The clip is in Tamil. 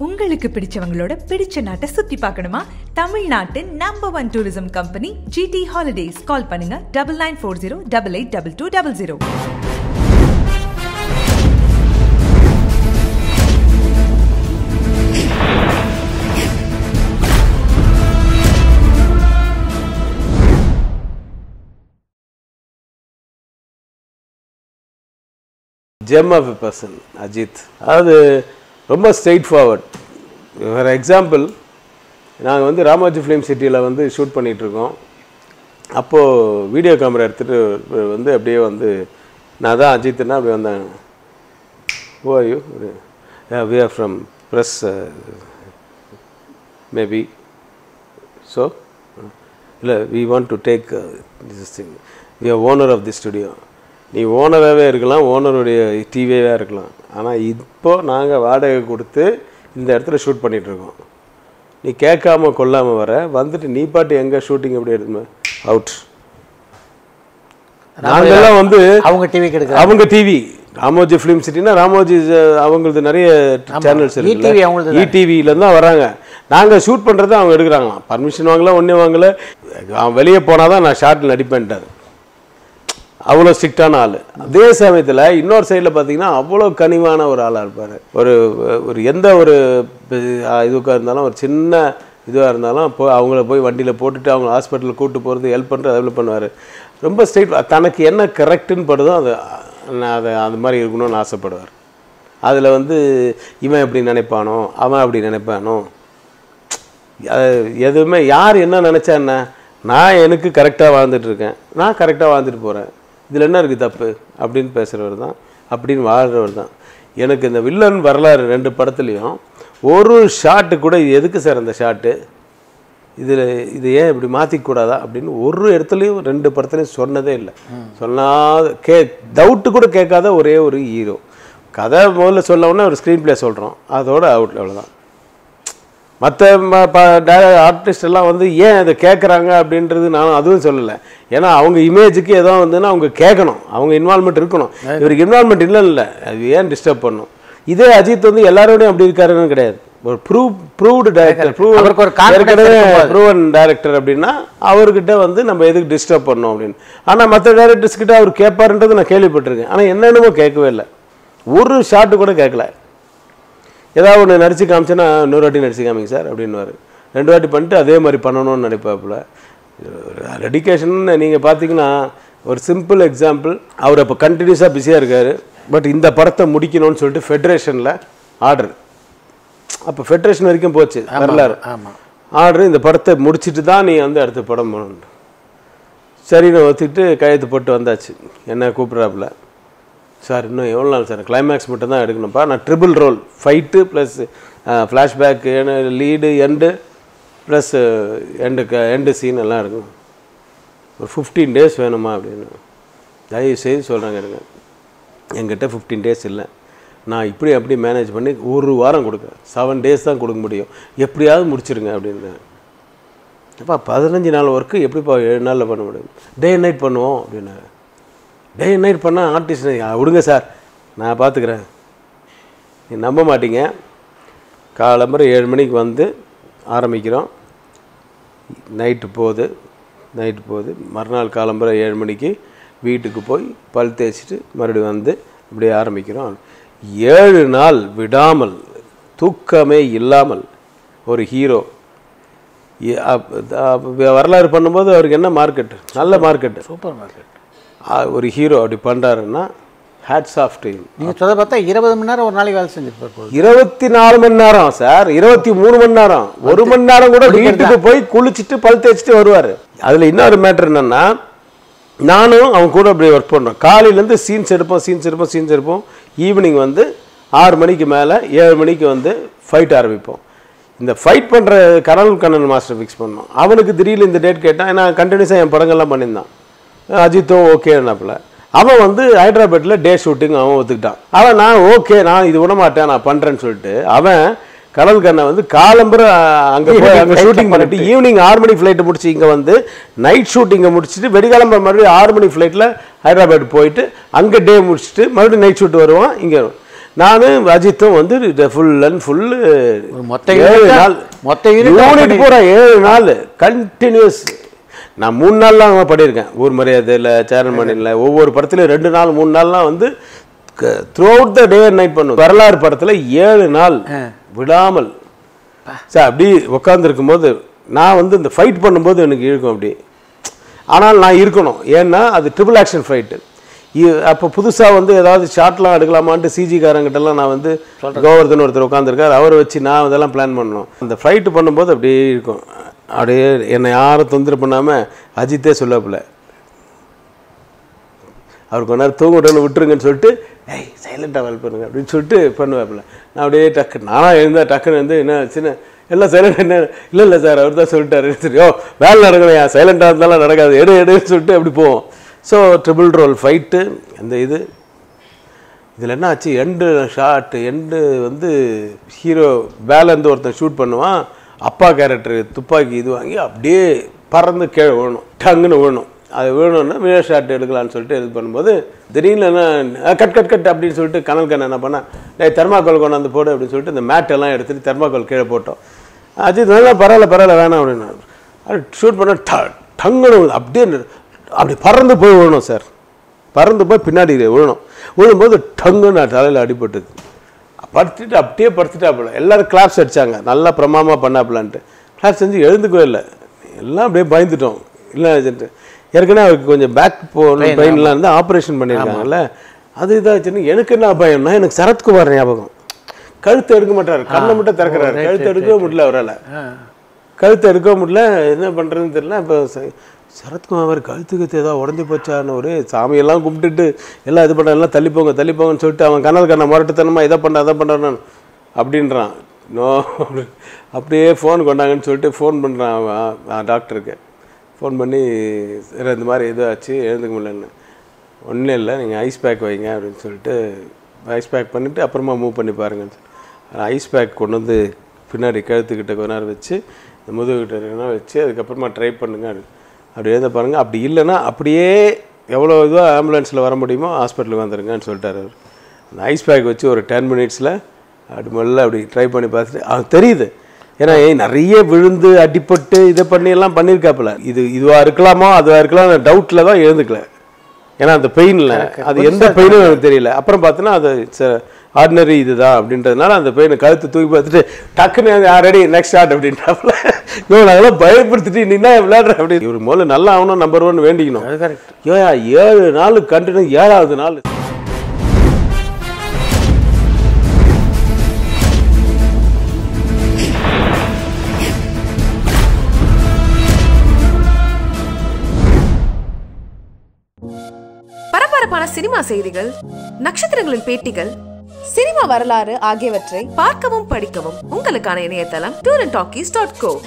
உங்களுக்கு பிடிச்சவங்களோட பிடிச்ச நாட்டை சுத்தி பார்க்கணுமா? தமிழ்நாட்டின் number 1 tourism company GT Holidays. Call பண்ணுங்க 9940882200. Gem of a person, Ajith. அது ரொம்ப ஸ்ட்ரெயிட் ஃபார்வர்ட். ஃபார் எக்ஸாம்பிள், நாங்கள் வந்து ராமோஜி ஃபிலிம் சிட்டியில் வந்து ஷூட் பண்ணிகிட்ருக்கோம். அப்போது வீடியோ கேமரா எடுத்துகிட்டு வந்து அப்படியே வந்து நான் தான் அஜித்னா அப்படி வந்தேன். ஓ ஐயோ we are from press maybe so இல்லை we want to take this thing, we are owner of the studio. நீ ஓனராகவே இருக்கலாம், ஓனருடைய டிவியே இருக்கலாம், ஆனால் இப்போது நாங்கள் வாடகை கொடுத்து இந்த இடத்துல ஷூட் பண்ணிகிட்ருக்கோம். நீ கேட்காம கொள்ளாமல் வர வந்துட்டு நீ பாட்டு எங்கே ஷூட்டிங் எப்படி எடுத்துமே அவுட். நாங்கள்லாம் வந்து அவங்க டிவி கிடையாது, அவங்க டிவி ராமோஜி ஃபிலிம் சிட்டினா ராமோஜி அவங்களது நிறைய சேனல்ஸ் இருக்கு, இடிவியிலேருந்து தான் வராங்க. நாங்கள் ஷூட் பண்ணுறதை அவங்க எடுக்கிறாங்களாம். பர்மிஷன் வாங்கலாம், ஒன்றே வாங்கலை. வெளியே போனால் தான் நான் ஷார்ட்டில் நடிப்பேன்ட்டார். அவ்வளோ ஸ்ட்ரிக்டான ஆள். அதே சமயத்தில் இன்னொரு சைடில் பார்த்தீங்கன்னா அவ்வளோ கனிவான ஒரு ஆளாக இருப்பார். ஒரு எந்த ஒரு இதுக்காக இருந்தாலும், ஒரு சின்ன இதுவாக இருந்தாலும் அவங்கள போய் வண்டியில் போட்டுட்டு அவங்க ஹாஸ்பிட்டலில் கூப்பிட்டு போகிறது, ஹெல்ப் பண்ணுறது, அதில் பண்ணுவார். ரொம்ப ஸ்ட்ரைட். தனக்கு என்ன கரெக்டுன்னு படுதோ அதை அந்த மாதிரி இருக்கணும்னு ஆசைப்படுவார். அதில் வந்து இவன் எப்படி நினைப்பானோ அவன் அப்படி நினைப்பானோ எதுவுமே யார் என்ன நினச்சா என்ன, நான் எனக்கு கரெக்டாக வாழ்ந்துட்டுருக்கேன், நான் கரெக்டாக வாழ்ந்துட்டு போகிறேன், இதில் என்ன இருக்குது தப்பு அப்படின்னு பேசுகிறவர் தான், அப்படின்னு வாழ்கிறவர் தான். எனக்கு இந்த வில்லன் வரலாறு 2 படத்துலையும் ஒரு ஷாட்டு கூட இது எதுக்கு சார் அந்த ஷாட்டு, இது ஏன் இப்படி மாற்றிக்கூடாதா அப்படின்னு ஒரு இடத்துலையும் 2 படத்துலையும் சொன்னதே இல்லை. சொன்னாத டவுட்டு கூட கேட்காத ஒரே ஒரு ஹீரோ. கதை முதல்ல சொல்லவுடனே ஒரு ஸ்க்ரீன் பிளே சொல்கிறோம், அதோட அவுட், அவ்வளோதான். மற்ற ஆர்டிஸ்ட் எல்லாம் வந்து ஏன் அதை கேட்குறாங்க அப்படின்றது நான் அதுவும் சொல்லலை. ஏன்னா அவங்க இமேஜுக்கு ஏதோ வந்துன்னா அவங்க கேட்கணும், அவங்க இன்வால்மெண்ட் இருக்கணும். இவருக்கு இன்வால்மெண்ட் இல்லை, அது ஏன் டிஸ்டர்ப் பண்ணணும். இதே அஜித் வந்து எல்லாரோடையும் அப்படி இருக்காருன்னு கிடையாது. ஒரு ப்ரூவ்டு டைரக்டர், ப்ரூவன் டைரக்டர் அப்படின்னா அவர்கிட்ட வந்து நம்ம எதுக்கு டிஸ்டர்ப் பண்ணோம் அப்படின்னு. ஆனால் மற்ற டைரக்டர்ஸ் கிட்ட அவர் கேட்பாருன்றது நான் கேள்விப்பட்டிருக்கேன். ஆனால் என்னென்னமோ கேட்கவே இல்லை, ஒரு ஷாட்டு கூட கேட்கல. ஏதாவது ஒன்று நடிச்சு காமிச்சேன்னா இன்னொரு வாட்டி நடிச்சு காமிங்க சார் அப்படின்வார். 2 வாட்டி பண்ணிட்டு அதே மாதிரி பண்ணணும்னு நினைப்பாப்புல. டெடிக்கேஷன் நீங்கள் பார்த்தீங்கன்னா ஒரு சிம்பிள் எக்ஸாம்பிள், அவர் இப்போ கண்டினியூஸாக பிஸியாக இருக்கார். பட் இந்த படத்தை முடிக்கணும்னு சொல்லிட்டு ஃபெடரேஷனில் ஆர்டர், அப்போ ஃபெடரேஷன் வரைக்கும் போச்சு வரலாறு. ஆர்டர் இந்த படத்தை முடிச்சுட்டு தான் நீ வந்து அடுத்த படம் பண்ணணும். சரின்னு ஒத்துக்கிட்டு கையெழுத்து போட்டு வந்தாச்சு. என்ன கூப்பிட்றாப்புல, சார் இன்னும் எவ்வளோ நாள் சார், கிளைமேக்ஸ் மட்டும் தான் எடுக்கணும்ப்பா, நான் triple role, fight plus flashback, lead, end plus end scene எல்லாம் எடுக்கணும், ஒரு 15 days வேணுமா அப்படின்னு. தயவு செய்து சொல்கிறாங்க, இருங்க என்கிட்ட 15 days இல்லை, நான் இப்படி அப்படி மேனேஜ் பண்ணி 1 வாரம் கொடுக்குறேன், 7 days தான் கொடுக்க முடியும், எப்படியாவது முடிச்சிருங்க அப்படின்னு. அப்பா 15 நாள் ஒர்க்கு எப்படிப்பா 7 நாளில் பண்ண முடியும், டே அண்ட் நைட் பண்ணுவோம் அப்படின்னாரு. டே அண்ட் நைட் பண்ணால் ஆர்டிஸ்ட் விடுங்க சார் நான் பார்த்துக்கிறேன். நீ நம்ப மாட்டீங்க, காலம்பரம் 7 மணிக்கு வந்து ஆரம்பிக்கிறோம், நைட்டு போகுது, மறுநாள் காலம்பரம் 7 மணிக்கு வீட்டுக்கு போய் பல் தேய்ச்சிட்டு மறுபடியும் வந்து இப்படியே ஆரம்பிக்கிறோம். 7 நாள் விடாமல் தூக்கமே இல்லாமல் ஒரு ஹீரோ வரலாறு பண்ணும்போது அவருக்கு என்ன மார்க்கெட்டு, நல்ல மார்க்கெட்டு, சூப்பர் மார்க்கெட். ஒரு ஹீரோ அப்படி பண்ணுறாருன்னா ஹேட்ஸ் ஆஃப் டு ஹிம். நீங்கள் சொல்ல பார்த்தா 20 மணி நேரம் ஒரு நாளைக்கு வேலை செஞ்சுருப்பார். 24 மணி நேரம் சார், 23 மணி நேரம், 1 மணி நேரம் கூட வீட்டுக்கு போய் குளிச்சுட்டு பல் தேய்ச்சிட்டு வருவார். அதில் இன்னொரு மேட்ரு என்னென்னா, நானும் அவன் கூட அப்படி ஒர்க் பண்ணுறோம். காலையிலேருந்து சீன்ஸ் எடுப்போம், ஈவினிங் வந்து 6 மணிக்கு மேலே 7 மணிக்கு வந்து ஃபைட் ஆரம்பிப்போம். இந்த ஃபைட் பண்ணுற கண்ணன் மாஸ்டர் ஃபிக்ஸ் பண்ணோம். அவனுக்கு திடீர்னு இந்த டேட் கேட்டான், ஏன்னா கண்டினியூஸாக என் படங்கள்லாம் பண்ணியிருந்தான். அஜித்தும் ஓகேன்னாப்புல. அவன் வந்து ஹைதராபாத்தில் டே ஷூட்டிங் அவன் ஒத்துக்கிட்டான். அவன் நான் ஓகே, நான் இது விட மாட்டேன், நான் பண்ணுறேன்னு சொல்லிட்டு அவன் கடல் கண்ணை வந்து காலம்புற அங்கே போய் அங்கே ஷூட்டிங் பண்ணிட்டு ஈவினிங் 6 மணி ஃப்ளைட்டை முடிச்சு இங்கே வந்து நைட் ஷூட்டிங்கை முடிச்சுட்டு வெடிகாலம்புற மறுபடியும் 6 மணி ஃப்ளைட்டில் ஹைதராபாத் போயிட்டு அங்கே டே முடிச்சுட்டு மறுபடியும் நைட் ஷூட் வருவான். இங்கே நானும் அஜித்தும் வந்து ஃபுல் அண்ட் ஃபுல் மொத்த 7 நாள் யூனிட் பூரா 7 நாள் கண்டினியூஸ். நான் 3 நாள்லாம் பண்ணியிருக்கேன். ஊர் மரியாதையில், சேரன் மணியில், ஒவ்வொரு படத்துலையும் 2 நாள் 3 நாள்லாம் வந்து throughout the day and night பண்ணுவோம். வரலாறு படத்தில் 7 நாள் விடாமல் சார் அப்படி உட்காந்துருக்கும் போது நான் வந்து இந்த ஃபைட் பண்ணும்போது எனக்கு இருக்கும் அப்படி. ஆனால் நான் இருக்கணும், ஏன்னா அது ட்ரிபிள் ஆக்ஷன் ஃபைட்டு. அப்போ புதுசாக வந்து ஏதாவது ஷார்ட்லாம் எடுக்கலாமான்ட்டு சிஜிக்காரங்கிட்டலாம் நான் வந்து கோவர்தன் ஒருத்தர் உட்காந்துருக்கார், அவரை வச்சு நான் இதெல்லாம் பிளான் பண்ணணும். அந்த ஃபைட்டு பண்ணும்போது அப்படியே இருக்கும். அப்படியே என்னை யாரும் தொந்தரவு பண்ணாமல் அஜித்தே சொல்லப்பில்ல, அவர் கொஞ்ச நேரம் தூங்கிட்டோன்னு விட்டுருங்கன்னு சொல்லிட்டு ஏய் சைலண்டாக வேலை பண்ணுங்க அப்படின்னு சொல்லிட்டு பண்ணுவேப்பில்ல. நான் அப்படியே டக்கு நானாக எழுந்தேன், டக்குன்னு வந்து என்ன சின்ன எல்லாம் சைலண்ட் என்ன இல்லை சார் அவர் தான் சொல்லிட்டாரு, சரியோ வேலை நடக்கலையா, சைலண்டாக இருந்தாலும் நடக்காது, எடுன்னு சொல்லிட்டு அப்படி போவோம். ஸோ ட்ரிபிள் ரோல் ஃபைட்டு அந்த இதில் என்ன ஆச்சு, எண்டு ஷார்ட் எண்டு வந்து ஹீரோ வேலேருந்து ஒருத்தன் ஷூட் பண்ணுவான், அப்பா கேரக்டர் துப்பாக்கி இது வாங்கி அப்படியே பறந்து கீழே விழணும், டங்குன்னு விழணும். அது வேணும்னா வீழ ஷாட் எடுக்கலான்னு சொல்லிட்டு இது பண்ணும்போது திடீர்னு என்ன கட் அப்படின்னு சொல்லிட்டு கண்ணன் என்ன பண்ணால் தெர்மாக்கோல் கொண்டாந்து போடு அப்படின்னு சொல்லிட்டு இந்த மேட்டெல்லாம் எடுத்துகிட்டு தெர்மாக்கோல் கீழே போட்டோம். அஜித் நல்லா பரவாயில்ல வேணாம் அப்படின்னு அது ஷூட் பண்ண டங்குன்னு அப்படியே அப்படி பறந்து போய் விழணும் சார், பறந்து போய் பின்னாடி விழணும். விழும்போது டங்குன்னு தலையில் அடிபட்டுது. படுத்துட்டு அப்படியே படுத்துட்டாப்புல, எல்லோரும் கிளாப்ஸ் அடித்தாங்க, நல்லா பிரமாதமாக பண்ணாப்புலான்ட்டு. கிளாப்ஸ் செஞ்சு எழுந்துக்கவே இல்லை, எல்லாம் அப்படியே பயந்துட்டோம். இல்லை ஏற்கனவே அவருக்கு கொஞ்சம் பேக் பெயின்லாம் இருந்தால் ஆப்ரேஷன் பண்ணியிருக்காங்கல்ல, அது இதாச்சுன்னு எனக்கு என்ன பயம்னா எனக்கு சரத்குமார் ஞாபகம். கழுத்தை எடுக்க மாட்டார், கண்ணை மட்டும் திறக்கிறாரு, கழுத்தை எடுக்கவே முடியல அவரால், கழுத்தை எடுக்க முடியல, என்ன பண்ணுறதுன்னு தெரியல. இப்போ சரத்குமார் கழுத்துக்கு ஏதாவது உடஞ்சி போச்சான்னு ஒரு சாமியெல்லாம் கும்பிட்டுட்டு எல்லாம் இது பண்ண எல்லாம் தள்ளிப்போங்கன்னு சொல்லிட்டு அவன் கண்ணை முரட்டுத்தனமாக இதை அதை பண்ணுறான்னு அப்படின்றான். நோ அப்படியே ஃபோன் கொண்டாங்கன்னு சொல்லிட்டு ஃபோன் பண்ணுறான் அவன் டாக்டருக்கு. ஃபோன் பண்ணி சார் இந்த மாதிரி இதாச்சு எழுந்துக்க முடியலன்னு. ஒன்றும் இல்லை, நீங்கள் ஐஸ் பேக் வைங்க அப்படின்னு சொல்லிட்டு ஐஸ் பேக் பண்ணிவிட்டு அப்புறமா மூவ் பண்ணி பாருங்கன்னு சொல்லி ஐஸ் பேக் கொண்டு வந்து பின்னாடி கழுத்துக்கிட்ட கொஞ்ச நேரம் வச்சு இந்த முதுகுக்கிட்ட வச்சு அதுக்கப்புறமா ட்ரை பண்ணுங்க அப்படி எழுத பாருங்கள். அப்படி இல்லைன்னா அப்படியே எவ்வளோ இதுவாக ஆம்புலன்ஸில் வர முடியுமோ ஹாஸ்பிட்டலுக்கு வந்துடுங்கன்னு சொல்லிட்டார் அவர். அந்த ஐஸ் பேக் வச்சு ஒரு 10 மினிட்ஸில் அப்படி முதல்ல அப்படி ட்ரை பண்ணி பார்த்துட்டு அது தெரியுது. ஏன்னா நிறைய விழுந்து அடிப்பட்டு இதை பண்ணி எல்லாம் பண்ணியிருக்காப்புல. இதுவாக இருக்கலாமோ அதுவாக இருக்கலாம் டவுட்டில் தான் எழுந்துக்கல. ஏன்னா அந்த பெயினில் அது எந்த பெயினும் எனக்கு தெரியல. அப்புறம் பார்த்தோன்னா அது ஆர்டினரி இதுதான் அப்படின்றதுனால அந்த பெயினை கழுத்து தூக்கி பார்த்துட்டு டக்குன்னு ரெடி நெக்ஸ்ட் ஸ்டார்ட் அப்படின்றாப்புல. நாங்களாம் பயப்படுத்திட்டு நின்னா விளையாடுற அப்படி. இவர் முதல்ல நல்லா ஆகணும், நம்பர் 1 வேண்டிக்கணும். 7 நாள் கண்டினியூ, 7வது நாள் பரபரப்பான சினிமா செய்திகள், நட்சத்திரங்களின் பேட்டிகள், சினிமா வரலாறு ஆகியவற்றை பார்க்கவும் படிக்கவும் உங்களுக்கான இணையதளம் talkies.co.